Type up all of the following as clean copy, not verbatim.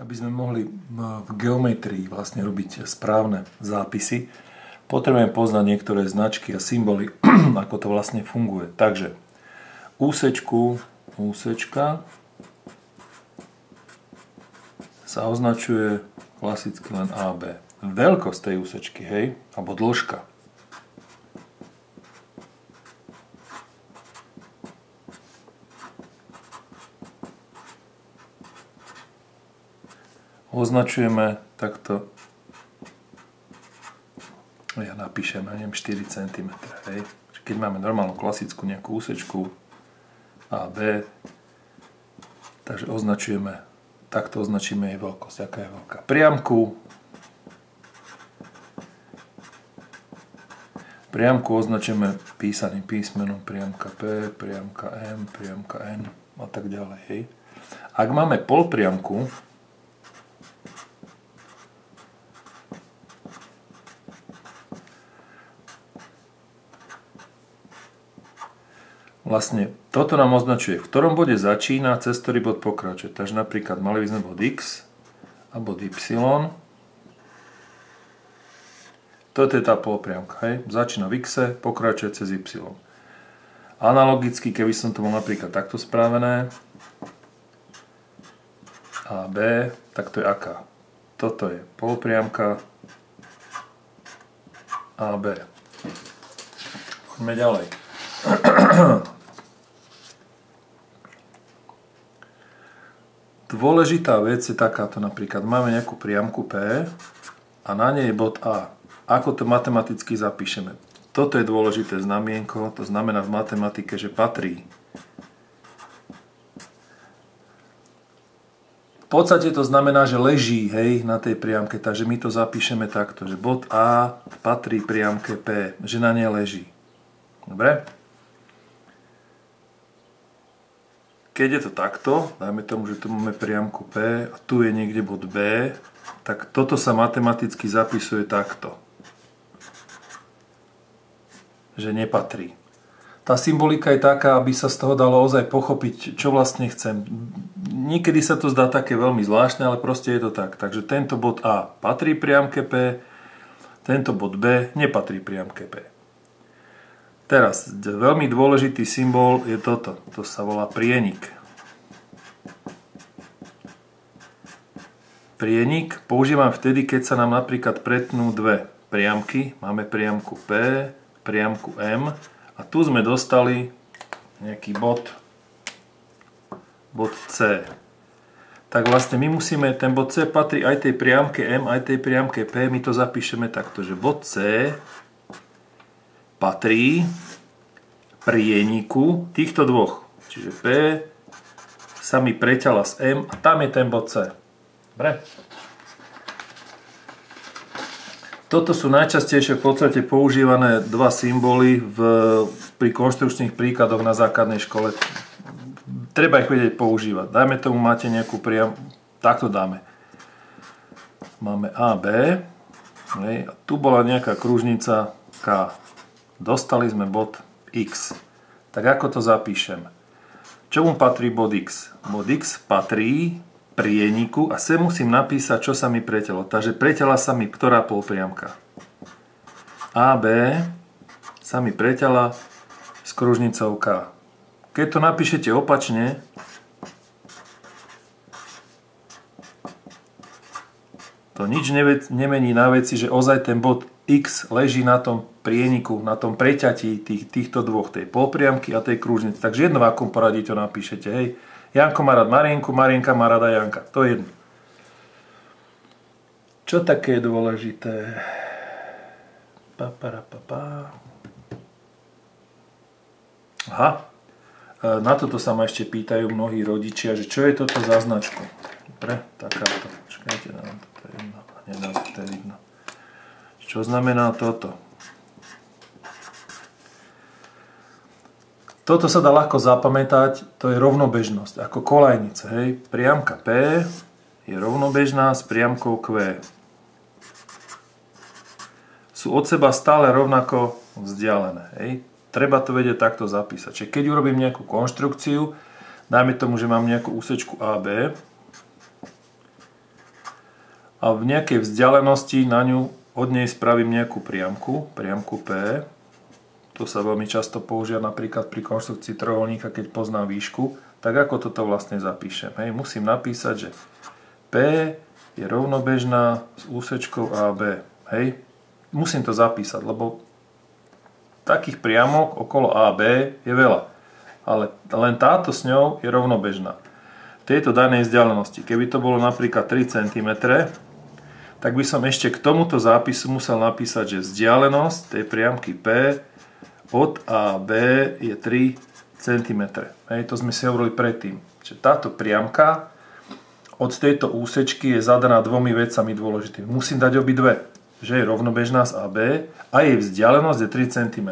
aby sme mohli v geometrii vlastne robiť správne zápisy, potrebujem poznať niektoré značky a symboly, ako to vlastne funguje. Takže úsečka sa označuje klasicky len AB. Veľkosť tej úsečky, hej, alebo dĺžka. Označujeme takto, ja napíšem, neviem, 4 cm, hej. Keď máme normálnu klasickú nejakú úsečku AB, takže označujeme, takto označíme jej veľkosť, aká je veľká. Priamku označíme písaným písmenom, priamka P, priamka M, priamka N a tak ďalej, hej. Ak máme polpriamku, vlastne toto nám označuje, v ktorom bode začína, cez ktorý bod pokračuje. Takže napríklad mali by sme bod X a bod Y. Toto je tá polpriamka, hej. Začína v X, pokračuje cez Y. Analogicky, keby som to mal napríklad takto spravené, AB, tak to je aká? Toto je polpriamka AB. Poďme ďalej. Dôležitá vec je takáto, napríklad máme nejakú priamku P a na nej je bod A. Ako to matematicky zapíšeme? Toto je dôležité znamienko, to znamená v matematike, že patrí. V podstate to znamená, že leží, hej, na tej priamke, takže my to zapíšeme takto, že bod A patrí priamke P, že na nej leží. Dobre? Keď je to takto, dajme tomu, že tu máme priamku P a tu je niekde bod B, tak toto sa matematicky zapisuje takto. Že nepatrí. Tá symbolika je taká, aby sa z toho dalo ozaj pochopiť, čo vlastne chcem. Niekedy sa to zdá také veľmi zvláštne, ale proste je to tak. Takže tento bod A patrí priamke P, tento bod B nepatrí priamke P. Teraz, veľmi dôležitý symbol je toto. To sa volá prienik. Prienik používam vtedy, keď sa nám napríklad pretnú dve priamky. Máme priamku P, priamku M a tu sme dostali nejaký bod C. Tak vlastne my musíme, ten bod C patrí aj tej priamke M, aj tej priamke P. My to zapíšeme takto, že bod C patrí prieniku týchto dvoch. Čiže P sa mi preťala s M a tam je ten bod C. Dobre? Toto sú najčastejšie v podstate používané dva symboly pri konštrukčných príkladoch na základnej škole. Treba ich vedieť používať. Dajme tomu, máte nejakú takto dáme. Máme AB. A tu bola nejaká kružnica K. Dostali sme bod X. Tak ako to zapíšem? Čomu patrí bod X? Bod X patrí prieniku a sem musím napísať, čo sa mi preťalo. Takže preťala sa mi ktorá polpriamka? AB sa mi preťala s kružnicou K. Keď to napíšete opačne, to nič nemení na veci, že ozaj ten bod X leží na tom prieniku, na tom preťatí týchto dvoch, tej polpriamky a tej kružnice. Takže jedno, v akom poradí to napíšete. Hej. Janko má rád Marienku, Marienka má rada Janka. To je jedno. Čo také je dôležité? Aha. Na toto sa ma ešte pýtajú mnohí rodičia, že čo je toto za značku. Dobre, takáto. Čakajte, dám toto jedno. Nedám to vidno. Čo znamená toto? Toto sa dá ľahko zapamätať, to je rovnobežnosť, ako kolajnice. Hej. Priamka P je rovnobežná s priamkou Q. Sú od seba stále rovnako vzdialené. Hej. Treba to vedieť takto zapísať. Čiže keď urobím nejakú konštrukciu, dajme tomu, že mám nejakú úsečku AB, a v nejakej vzdialenosti na ňu od nej spravím nejakú priamku P. To sa veľmi často používa napríklad pri konštrukcii trojuholníka, keď poznám výšku. Tak ako toto vlastne zapíšem? Hej, musím napísať, že P je rovnobežná s úsečkou AB. Hej, musím to zapísať, lebo takých priamok okolo AB je veľa. Ale len táto s ňou je rovnobežná. Tejto danej vzdialenosti. Keby to bolo napríklad 3 cm, tak by som ešte k tomuto zápisu musel napísať, že vzdialenosť tej priamky P od AB je 3 cm. Hej, to sme si hovorili predtým. Čiže táto priamka od tejto úsečky je zadaná dvomi vecami dôležitými. Musím dať obidve, že je rovnobežná z AB a jej vzdialenosť je 3 cm.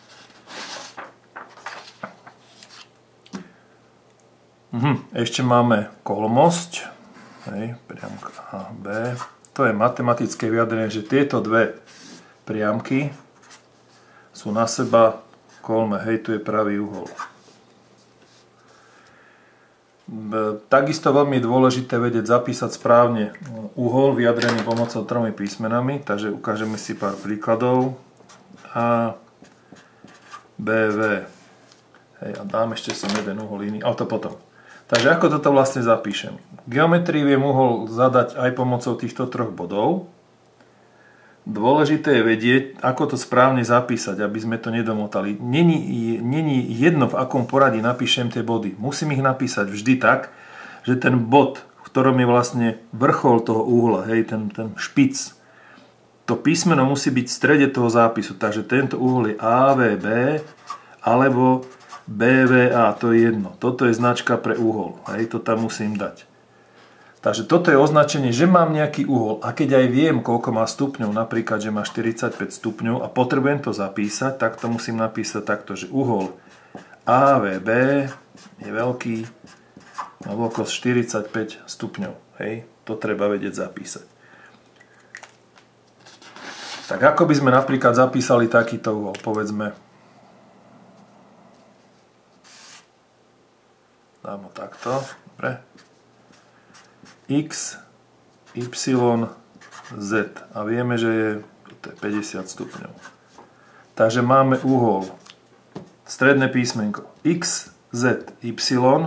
Ešte máme kolmosť, hej, priamka AB. To je matematické vyjadrenie, že tieto dve priamky sú na seba kolme, hej, tu je pravý uhol. Takisto veľmi dôležité vedieť zapísať správne uhol vyjadrený pomocou 3 písmenami, takže ukážeme si pár príkladov. A, B, V. Hej, a dám ešte som jeden uhol iný, ale to potom. Takže ako toto vlastne zapíšem? Geometrii viem uhol zadať aj pomocou týchto 3 bodov. Dôležité je vedieť, ako to správne zapísať, aby sme to nedomotali. Není jedno, v akom poradí napíšem tie body. Musím ich napísať vždy tak, že ten bod, v ktorom je vlastne vrchol toho uhla, hej, ten špic, to písmeno musí byť v strede toho zápisu. Takže tento uhol je AVB alebo BVA, to je jedno. Toto je značka pre uhol. Hej, to tam musím dať. Takže toto je označenie, že mám nejaký uhol. A keď aj viem, koľko má stupňov, napríklad, že má 45 stupňov a potrebujem to zapísať, tak to musím napísať takto, že uhol AVB je veľký, má veľkosť 45 stupňov. Hej, to treba vedieť zapísať. Tak ako by sme napríklad zapísali takýto uhol, povedzme, dám ho takto, dobre. X, Y, Z. A vieme, že je 50 stupňov. Takže máme uhol, stredné písmenko X, Z, Y,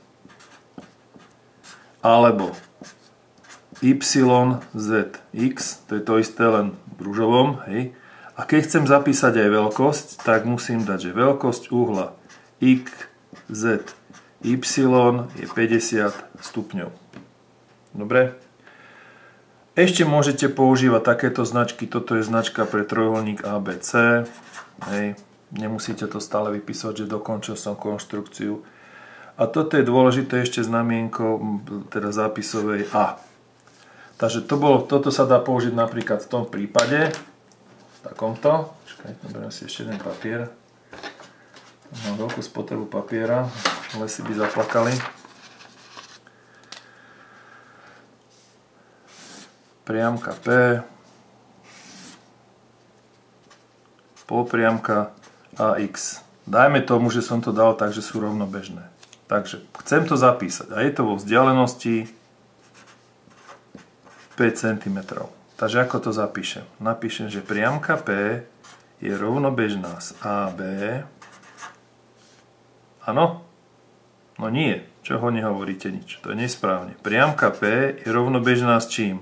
alebo Y, Z, X, to je to isté len v ružovom, hej. A keď chcem zapísať aj veľkosť, tak musím dať, že veľkosť uhla X, Z, Y je 50 stupňov. Dobre? Ešte môžete používať takéto značky. Toto je značka pre trojuholník ABC. Hej. Nemusíte to stále vypísať, že dokončil som konštrukciu. A toto je dôležité ešte znamienko, teda zápisovej A. Takže toto sa dá použiť napríklad v tom prípade. V takomto. Dobre, si ešte jeden papier. Mám veľkú spotrebu papiera. Lesy by zaplakali. Priamka P. Polpriamka AX. Dajme tomu, že som to dal tak, že sú rovnobežné. Takže chcem to zapísať. A je to vo vzdialenosti 5 cm. Takže ako to zapíšem? Napíšem, že priamka P je rovnobežná s AB. Áno? No nie. Čoho nehovoríte nič? To je nesprávne. Priamka P je rovnobežná s čím?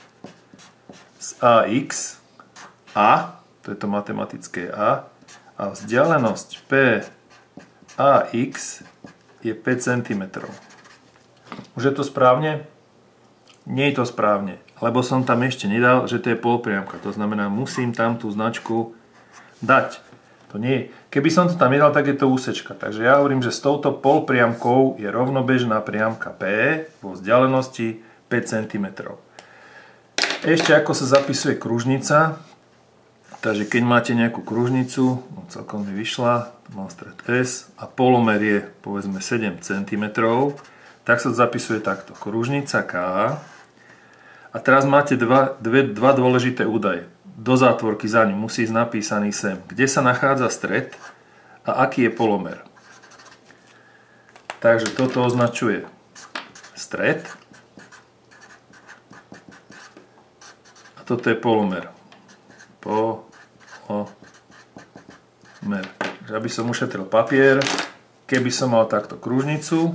S AX. A, to je to matematické A. A vzdialenosť P AX je 5 cm. Už je to správne? Nie je to správne. Lebo som tam ešte nedal, že to je polpriamka. To znamená, musím tam tú značku dať. To nie. Keby som to tam nedal, tak je to úsečka. Takže ja hovorím, že s touto polpriamkou je rovnobežná priamka P vo vzdialenosti 5 cm. Ešte ako sa zapisuje kružnica. Takže keď máte nejakú kružnicu, celkom mi vyšla, mám stred S a polomer je povedzme 7 cm, tak sa to zapisuje takto. Kružnica K. A teraz máte dva dôležité údaje. Do zátvorky za ním musí ísť napísaný sem, kde sa nachádza stred a aký je polomer. Takže toto označuje stred toto je polomer. Mer. Aby som ušetril papier, keby som mal takto kružnicu,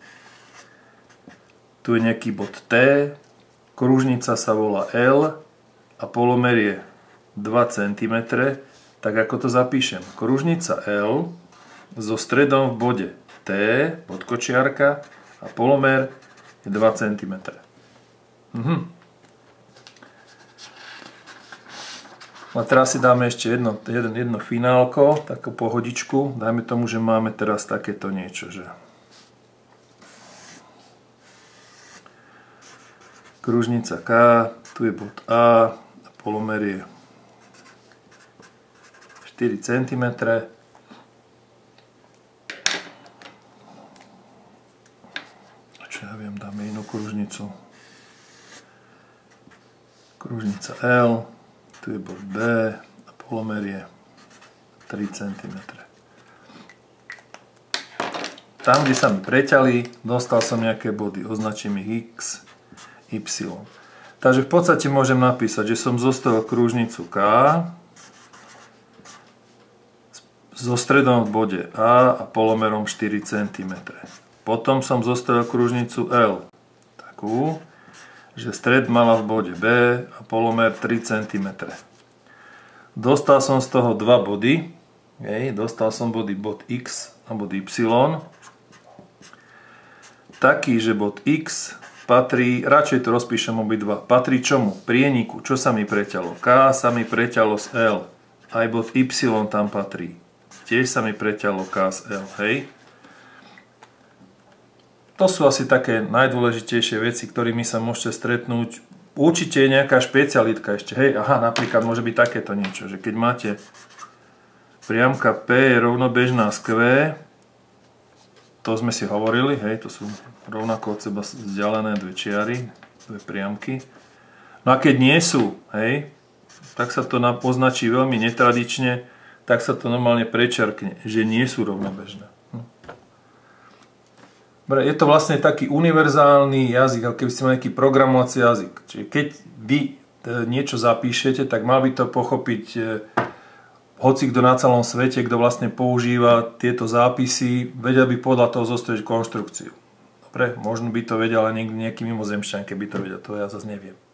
tu je nejaký bod T, kružnica sa volá L a polomer je 2 cm, tak ako to zapíšem? Kružnica L so stredom v bode T, podkočiarka, a polomer je 2 cm. A teraz si dáme ešte jedno finálko, takú pohodičku. Dajme tomu, že máme teraz takéto niečo, že kružnica K, tu je bod A, a polomer je 4 cm. Čo ja viem, dáme inú kružnicu. Kružnica L, tu je bod B a polomer je 3 cm. Tam, kde sa mi preťali, dostal som nejaké body, označím ich X, Y. Takže v podstate môžem napísať, že som zostavil kružnicu K so stredom v bode A a polomerom 4 cm. Potom som zostavil kružnicu L, takú, že stred mala v bode B a polomer 3 cm. Dostal som z toho dva body, dostal som body bod X a bod Y, taký, že bod X patrí, radšej to rozpíšem obidva, patrí čomu? Prieniku. Čo sa mi preťalo? K sa mi preťalo z L. Aj bod Y tam patrí. Tiež sa mi preťalo K z L, hej? To sú asi také najdôležitejšie veci, ktorými sa môžete stretnúť. Určite je nejaká špecialitka ešte, hej? Aha, napríklad môže byť takéto niečo, že keď máte priamka P je rovnobežná s Q, to sme si hovorili, hej, to sú rovnako od seba vzdialené dve čiary, dve priamky. No a keď nie sú, hej, tak sa to označí veľmi netradične, tak sa to normálne prečerkne, že nie sú rovnobežné. Dobre, je to vlastne taký univerzálny jazyk, ako keby ste mali nejaký programovací jazyk. Čiže keď vy niečo zapíšete, tak mal by to pochopiť hoci kto na celom svete, kto vlastne používa tieto zápisy, vedel by podľa toho zostaviť konštrukciu. Dobre, možno by to vedel ale nejaký mimozemšťan, keby to vedel, to ja zase neviem.